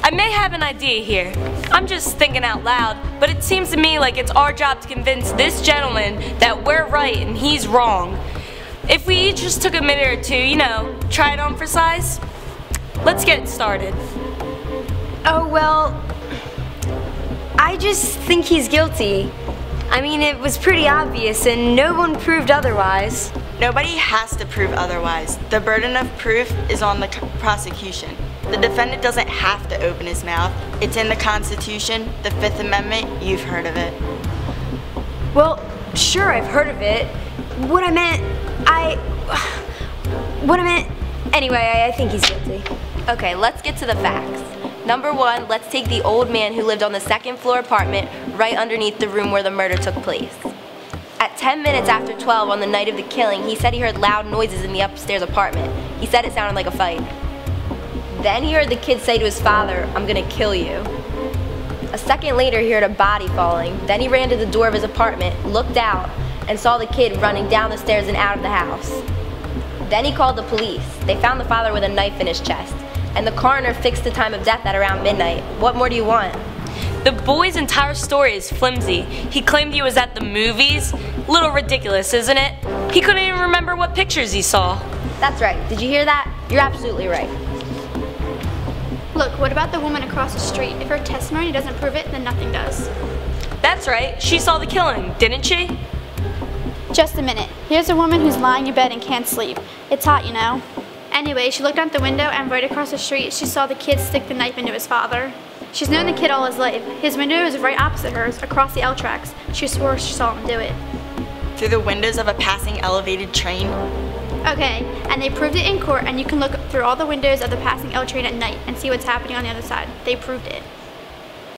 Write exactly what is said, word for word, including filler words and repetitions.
I may have an idea here. I'm just thinking out loud, but it seems to me like it's our job to convince this gentleman that we're right and he's wrong. If we each just took a minute or two, you know, try it on for size. Let's get started. Oh, well, I just think he's guilty. I mean, it was pretty obvious and no one proved otherwise. Nobody has to prove otherwise. The burden of proof is on the prosecution. The defendant doesn't have to open his mouth. It's in the Constitution, the Fifth Amendment, you've heard of it. Well, sure, I've heard of it. What I meant, I... What I meant... Anyway, I, I think he's guilty. Okay, let's get to the facts. Number one, let's take the old man who lived on the second floor apartment right underneath the room where the murder took place. At ten minutes after twelve on the night of the killing, he said he heard loud noises in the upstairs apartment. He said it sounded like a fight. Then he heard the kid say to his father, "I'm gonna kill you." A second later, he heard a body falling. Then he ran to the door of his apartment, looked out, and saw the kid running down the stairs and out of the house. Then he called the police. They found the father with a knife in his chest, and the coroner fixed the time of death at around midnight. What more do you want? The boy's entire story is flimsy. He claimed he was at the movies. Little ridiculous, isn't it? He couldn't even remember what pictures he saw. That's right. Did you hear that? You're absolutely right. Look, what about the woman across the street? If her testimony doesn't prove it, then nothing does. That's right. She saw the killing, didn't she? Just a minute. Here's a woman who's lying in bed and can't sleep. It's hot, you know. Anyway, she looked out the window and right across the street, she saw the kid stick the knife into his father. She's known the kid all his life. His window is right opposite hers, across the L tracks. She swore she saw him do it. Through the windows of a passing elevated train? Okay, and they proved it in court, and you can look through all the windows of the passing L train at night and see what's happening on the other side. They proved it.